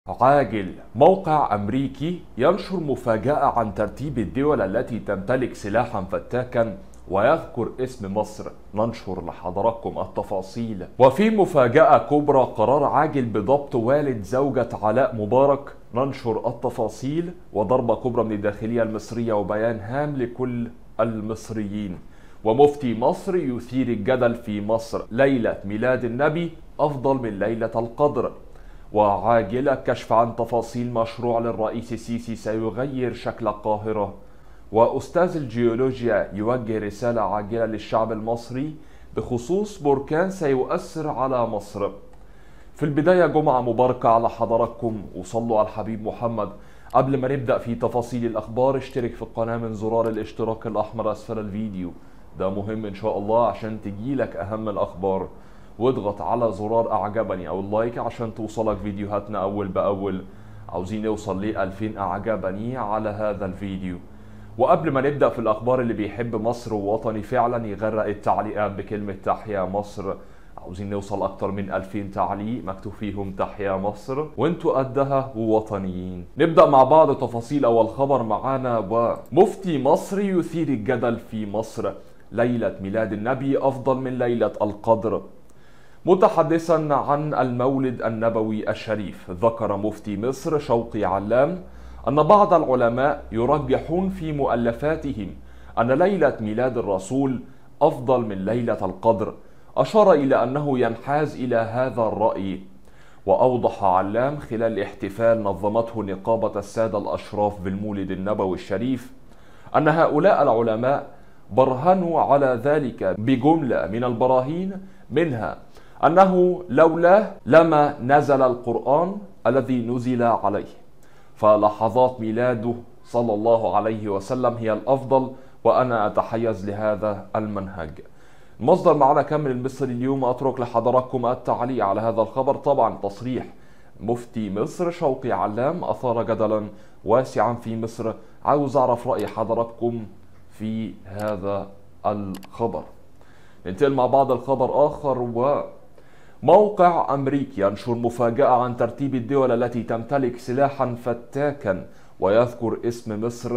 عاجل. موقع أمريكي ينشر مفاجأة عن ترتيب الدول التي تمتلك سلاحا فتاكا ويذكر اسم مصر. ننشر لحضراتكم التفاصيل. وفي مفاجأة كبرى، قرار عاجل بضبط والد زوجة علاء مبارك. ننشر التفاصيل. وضربة كبرى من الداخلية المصرية وبيان هام لكل المصريين. ومفتي مصر يثير الجدل في مصر. ليلة ميلاد النبي أفضل من ليلة القدر. وعاجلة كشف عن تفاصيل مشروع للرئيس السيسي سيغير شكل القاهرة. وأستاذ الجيولوجيا يوجه رسالة عاجلة للشعب المصري بخصوص بركان سيؤثر على مصر. في البداية جمعة مباركة على حضراتكم، وصلوا على الحبيب محمد. قبل ما نبدأ في تفاصيل الأخبار، اشترك في القناة من زرار الاشتراك الأحمر أسفل الفيديو، ده مهم إن شاء الله عشان تجيلك أهم الأخبار. واضغط على زرار اعجبني او اللايك عشان توصلك فيديوهاتنا اول باول. عاوزين نوصل ل 2000 اعجبني على هذا الفيديو. وقبل ما نبدا في الاخبار، اللي بيحب مصر ووطني فعلا يغرق التعليقات بكلمه تحيا مصر. عاوزين نوصل اكتر من 2000 تعليق مكتوب فيهم تحيا مصر، وانتوا قدها ووطنيين. نبدا مع بعض تفاصيل اول خبر معانا. ومفتي مصر يثير الجدل في مصر. ليله ميلاد النبي افضل من ليله القدر. متحدثا عن المولد النبوي الشريف، ذكر مفتي مصر شوقي علام أن بعض العلماء يرجحون في مؤلفاتهم أن ليلة ميلاد الرسول أفضل من ليلة القدر. أشار إلى أنه ينحاز إلى هذا الرأي. وأوضح علام خلال احتفال نظمته نقابة السادة الأشراف بالمولد النبوي الشريف أن هؤلاء العلماء برهنوا على ذلك بجملة من البراهين، منها أنه لولاه لما نزل القرآن الذي نزل عليه، فلحظات ميلاده صلى الله عليه وسلم هي الأفضل، وأنا أتحيز لهذا المنهج. المصدر معنا كان من المصري اليوم. أترك لحضراتكم التعليق على هذا الخبر. طبعا تصريح مفتي مصر شوقي علام أثار جدلا واسعا في مصر. عاوز أعرف رأي حضراتكم في هذا الخبر. ننتقل مع بعض الخبر آخر. موقع أمريكي ينشر مفاجأة عن ترتيب الدول التي تمتلك سلاحا فتاكا ويذكر اسم مصر.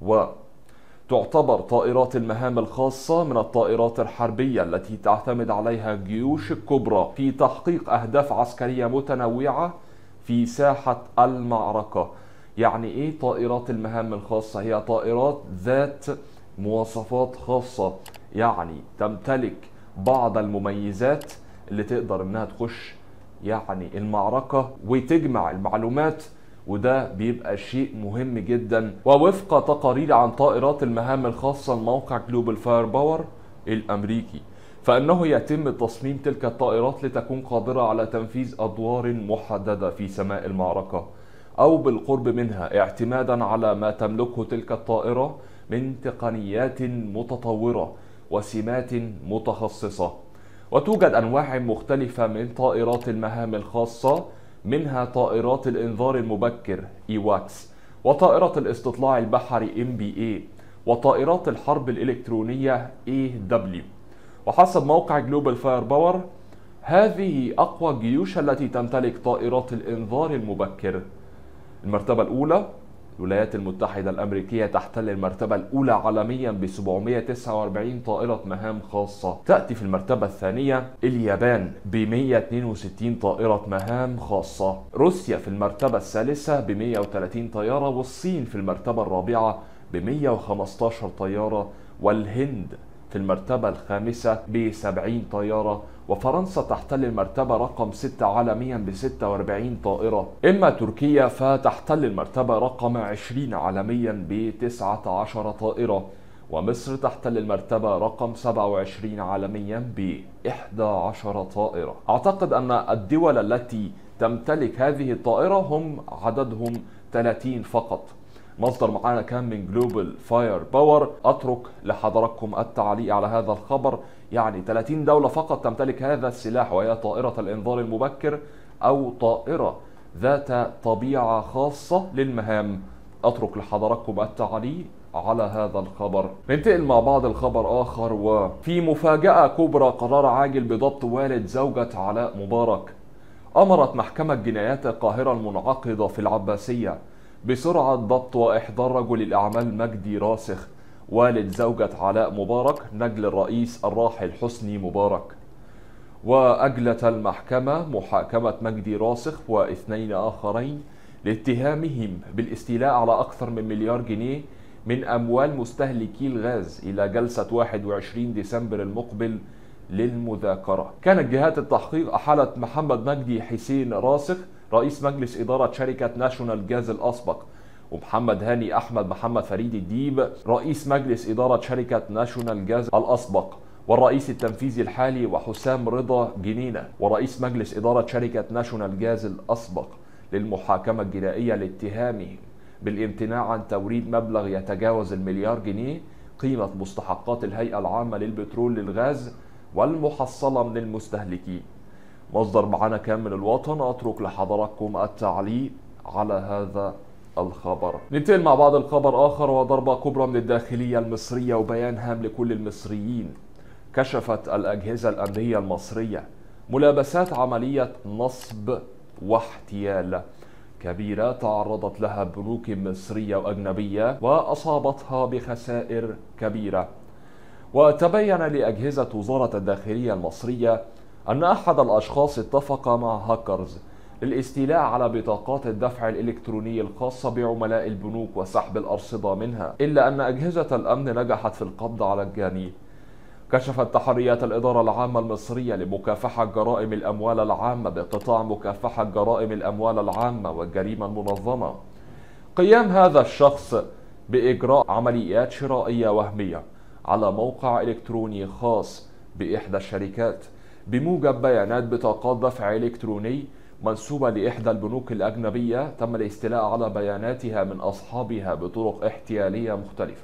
وتعتبر طائرات المهام الخاصة من الطائرات الحربية التي تعتمد عليها الجيوش الكبرى في تحقيق أهداف عسكرية متنوعة في ساحة المعركة. يعني إيه طائرات المهام الخاصة؟ هي طائرات ذات مواصفات خاصة، يعني تمتلك بعض المميزات اللي تقدر انها تخش المعركة وتجمع المعلومات، وده بيبقى شيء مهم جدا. ووفق تقارير عن طائرات المهام الخاصة الموقع جلوبال فاير باور الامريكي، فانه يتم تصميم تلك الطائرات لتكون قادرة على تنفيذ ادوار محددة في سماء المعركة او بالقرب منها، اعتمادا على ما تملكه تلك الطائرة من تقنيات متطورة وسمات متخصصة. وتوجد أنواع مختلفة من طائرات المهام الخاصة، منها طائرات الإنذار المبكر إيواكس، وطائرة الاستطلاع البحري MBA، وطائرات الحرب الإلكترونية AW. وحسب موقع جلوبال فاير باور، هذه أقوى الجيوش التي تمتلك طائرات الإنذار المبكر. المرتبة الأولى الولايات المتحدة الأمريكية تحتل المرتبة الأولى عالميا ب 749 طائرة مهام خاصة. تأتي في المرتبة الثانية اليابان ب 162 طائرة مهام خاصة. روسيا في المرتبة الثالثة ب 130 طيارة، والصين في المرتبة الرابعة ب 115 طيارة، والهند في المرتبة الخامسة ب 70 طيارة، وفرنسا تحتل المرتبة رقم 6 عالميا ب 46 طائرة. إما تركيا فتحتل المرتبة رقم 20 عالميا ب 19 طائرة، ومصر تحتل المرتبة رقم 27 عالميا ب 11 طائرة. أعتقد أن الدول التي تمتلك هذه الطائرة هم عددهم 30 فقط. مصدر معانا كان من جلوبال فاير باور. أترك لحضراتكم التعليق على هذا الخبر. 30 دولة فقط تمتلك هذا السلاح، وهي طائرة الإنذار المبكر أو طائرة ذات طبيعة خاصة للمهام. أترك لحضراتكم التعليق على هذا الخبر. ننتقل مع بعض الخبر آخر. وفي مفاجأة كبرى، قرار عاجل بضبط والد زوجة علاء مبارك. أمرت محكمة جنايات القاهرة المنعقدة في العباسية بسرعة ضبط وإحضار رجل الأعمال مجدي راسخ والد زوجة علاء مبارك نجل الرئيس الراحل حسني مبارك. وأجلت المحكمة محاكمة مجدي راسخ واثنين آخرين لاتهامهم بالاستيلاء على أكثر من مليار جنيه من أموال مستهلكي الغاز إلى جلسة 21 ديسمبر المقبل للمذاكرة. كانت جهات التحقيق أحالت محمد مجدي حسين راسخ رئيس مجلس إدارة شركة ناشونال جاز الأسبق، ومحمد هاني أحمد محمد فريد الديب رئيس مجلس إدارة شركة ناشونال جاز الأسبق والرئيس التنفيذي الحالي، وحسام رضا جنينة ورئيس مجلس إدارة شركة ناشونال جاز الأسبق للمحاكمة الجنائية لاتهامهم بالامتناع عن توريد مبلغ يتجاوز المليار جنيه قيمة مستحقات الهيئة العامة للبترول للغاز والمحصلة من المستهلكين. مصدر معانا كان من الوطن. أترك لحضراتكم التعليق على هذا الخبر. ننتقل مع بعض الخبر آخر، وضربة كبرى من الداخلية المصرية وبيان هام لكل المصريين. كشفت الأجهزة الأمنية المصرية ملابسات عملية نصب واحتيال كبيرة تعرضت لها بنوك مصرية وأجنبية وأصابتها بخسائر كبيرة. وتبين لأجهزة وزارة الداخلية المصرية أن أحد الأشخاص اتفق مع هاكرز للاستيلاء على بطاقات الدفع الإلكتروني الخاصة بعملاء البنوك وسحب الأرصدة منها، إلا أن أجهزة الأمن نجحت في القبض على الجاني. كشفت تحريات الإدارة العامة المصرية لمكافحة جرائم الأموال العامة بقطاع مكافحة جرائم الأموال العامة والجريمة المنظمة قيام هذا الشخص بإجراء عمليات شرائية وهمية على موقع إلكتروني خاص بإحدى الشركات بموجب بيانات بطاقات دفع إلكتروني منسوبة لإحدى البنوك الأجنبية تم الاستيلاء على بياناتها من أصحابها بطرق احتيالية مختلفة.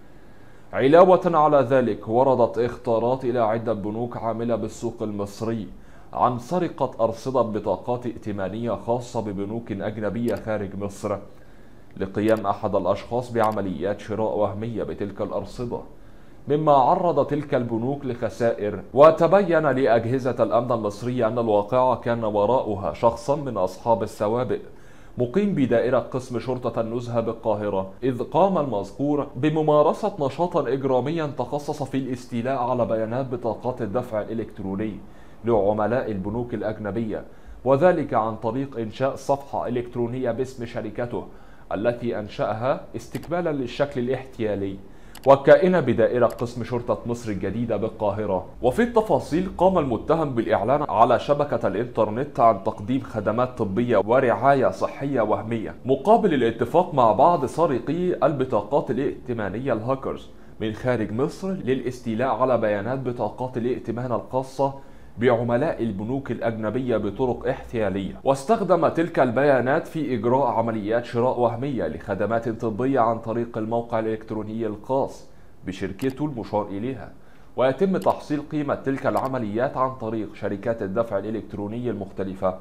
علاوة على ذلك وردت إخطارات إلى عدة بنوك عاملة بالسوق المصري عن سرقة أرصدة بطاقات ائتمانية خاصة ببنوك أجنبية خارج مصر لقيام أحد الأشخاص بعمليات شراء وهمية بتلك الأرصدة، مما عرض تلك البنوك لخسائر. وتبين لأجهزة الأمن المصرية أن الواقعة كان وراءها شخصا من أصحاب السوابق مقيم بدائرة قسم شرطة النزهة بالقاهرة، إذ قام المذكور بممارسة نشاطا إجراميا تخصص في الاستيلاء على بيانات بطاقات الدفع الإلكتروني لعملاء البنوك الأجنبية، وذلك عن طريق إنشاء صفحة إلكترونية باسم شركته التي أنشأها استكمالا للشكل الاحتيالي وكائنة بدائرة قسم شرطة مصر الجديدة بالقاهرة. وفي التفاصيل قام المتهم بالإعلان على شبكة الإنترنت عن تقديم خدمات طبية ورعاية صحية وهمية مقابل الاتفاق مع بعض سارقي البطاقات الائتمانية الهاكرز من خارج مصر للاستيلاء على بيانات بطاقات الائتمان الخاصة بعملاء البنوك الأجنبية بطرق احتيالية، واستخدم تلك البيانات في إجراء عمليات شراء وهمية لخدمات طبية عن طريق الموقع الإلكتروني الخاص بشركته المشار إليها، ويتم تحصيل قيمة تلك العمليات عن طريق شركات الدفع الإلكتروني المختلفة.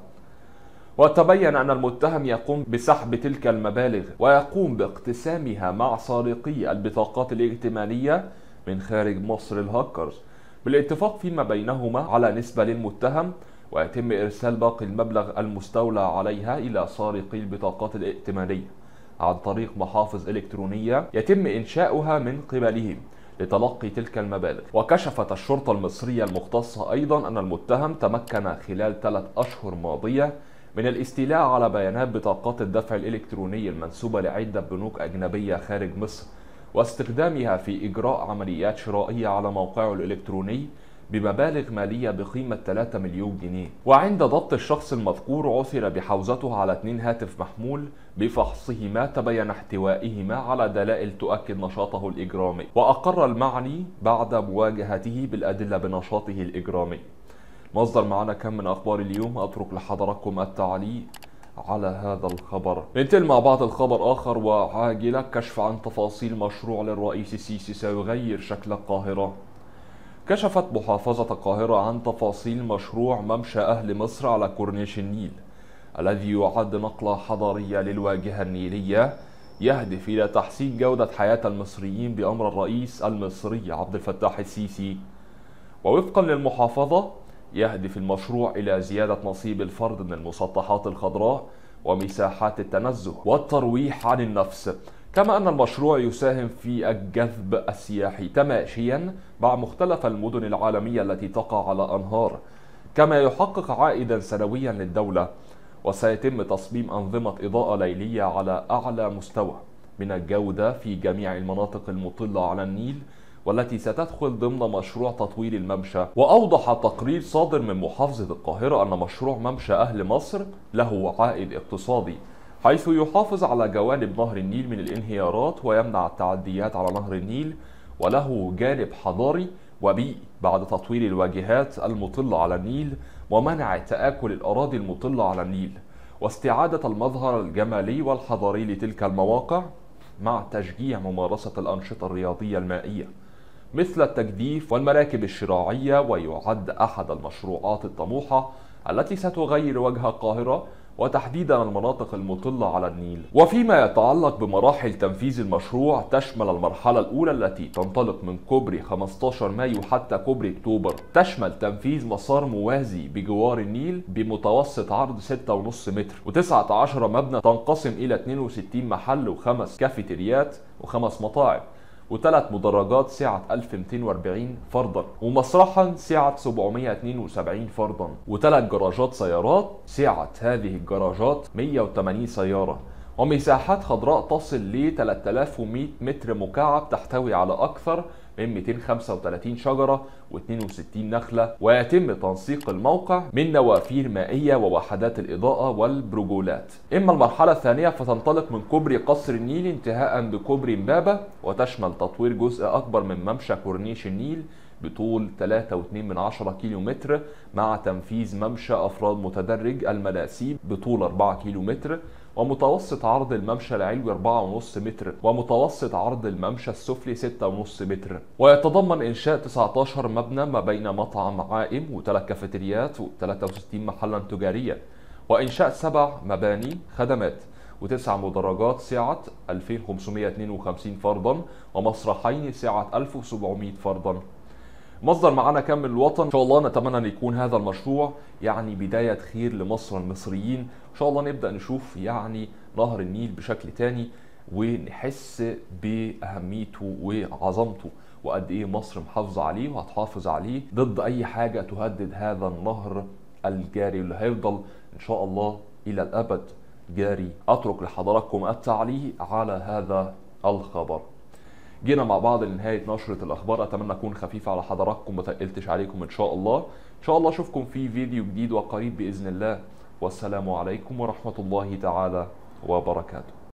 وتبين أن المتهم يقوم بسحب تلك المبالغ ويقوم باقتسامها مع سارقي البطاقات الائتمانية من خارج مصر الهاكرز بالاتفاق فيما بينهما على نسبة للمتهم، ويتم إرسال باقي المبلغ المستولى عليها إلى سارقي البطاقات الائتمانية عن طريق محافظ إلكترونية يتم إنشاؤها من قبلهم لتلقي تلك المبالغ. وكشفت الشرطة المصرية المختصة أيضا أن المتهم تمكن خلال 3 أشهر ماضية من الاستيلاء على بيانات بطاقات الدفع الإلكتروني المنسوبة لعدة بنوك أجنبية خارج مصر واستخدامها في إجراء عمليات شرائية على موقعه الإلكتروني بمبالغ مالية بقيمة 3 مليون جنيه. وعند ضبط الشخص المذكور عثر بحوزته على 2 هاتف محمول بفحصهما تبين احتوائهما على دلائل تؤكد نشاطه الإجرامي، وأقر المعني بعد مواجهته بالأدلة بنشاطه الإجرامي. مصدر معنا كم من أخبار اليوم. أترك لحضراتكم التعليق على هذا الخبر. ننتقل مع بعض الخبر آخر وعاجلة. كشف عن تفاصيل مشروع للرئيس السيسي سيغير شكل القاهرة. كشفت محافظة القاهرة عن تفاصيل مشروع ممشى أهل مصر على كورنيش النيل الذي يعد نقلة حضارية للواجهة النيلية يهدف إلى تحسين جودة حياة المصريين بأمر الرئيس المصري عبد الفتاح السيسي. ووفقا للمحافظة يهدف المشروع إلى زيادة نصيب الفرد من المسطحات الخضراء ومساحات التنزه والترويح عن النفس، كما أن المشروع يساهم في الجذب السياحي تماشيا مع مختلف المدن العالمية التي تقع على أنهار، كما يحقق عائدا سنويا للدولة. وسيتم تصميم أنظمة إضاءة ليلية على أعلى مستوى من الجودة في جميع المناطق المطلة على النيل، والتي ستدخل ضمن مشروع تطوير الممشى. وأوضح تقرير صادر من محافظة القاهرة أن مشروع ممشى أهل مصر له عائد اقتصادي، حيث يحافظ على جوانب نهر النيل من الانهيارات ويمنع التعديات على نهر النيل، وله جانب حضاري وبيئي بعد تطوير الواجهات المطلة على النيل ومنع تآكل الأراضي المطلة على النيل، واستعادة المظهر الجمالي والحضاري لتلك المواقع، مع تشجيع ممارسة الأنشطة الرياضية المائية مثل التجديف والمراكب الشراعية. ويعد أحد المشروعات الطموحة التي ستغير وجه القاهرة وتحديدا المناطق المطلة على النيل. وفيما يتعلق بمراحل تنفيذ المشروع، تشمل المرحلة الأولى التي تنطلق من كوبري 15 مايو حتى كوبري أكتوبر، تشمل تنفيذ مسار موازي بجوار النيل بمتوسط عرض 6.5 متر و19 مبنى، تنقسم إلى 62 محل و5 كافيتريات و5 مطاعم وثلاث مدرجات سعة 1240 فردا، ومسرحا سعة 772 فردا، وثلاث جراجات سيارات سعة هذه الجراجات 180 سيارة، ومساحات خضراء تصل ل 3100 متر مكعب تحتوي على أكثر من 235 شجرة و62 نخلة. ويتم تنسيق الموقع من نوافير مائية ووحدات الإضاءة والبروجولات. إما المرحلة الثانية فتنطلق من كوبري قصر النيل انتهاء بكوبري إمبابة، وتشمل تطوير جزء أكبر من ممشى كورنيش النيل بطول 3.2 كيلومتر، مع تنفيذ ممشى أفراد متدرج المناسيب بطول 4 كيلومتر، ومتوسط عرض الممشى العلوي 4.5 متر، ومتوسط عرض الممشى السفلي 6.5 متر. ويتضمن إنشاء 19 مبنى ما بين مطعم عائم و3 كافيتريات و63 محلا تجاريا، وإنشاء 7 مباني خدمات و9 مدرجات سعة 2552 فردا، ومسرحين سعة 1700 فردا. مصدر معانا كامل الوطن. ان شاء الله نتمنى ان يكون هذا المشروع يعني بداية خير لمصر المصريين. ان شاء الله نبدأ نشوف يعني نهر النيل بشكل تاني، ونحس بأهميته وعظمته، وقد ايه مصر محافظة عليه وهتحافظ عليه ضد اي حاجة تهدد هذا النهر الجاري اللي هيفضل ان شاء الله الى الابد جاري. اترك لحضراتكم التعليق على هذا الخبر. جينا مع بعض لنهاية نشرة الأخبار، أتمنى أكون خفيف على حضراتكم ما تقلتش عليكم إن شاء الله. إن شاء الله أشوفكم في فيديو جديد وقريب بإذن الله، والسلام عليكم ورحمة الله تعالى وبركاته.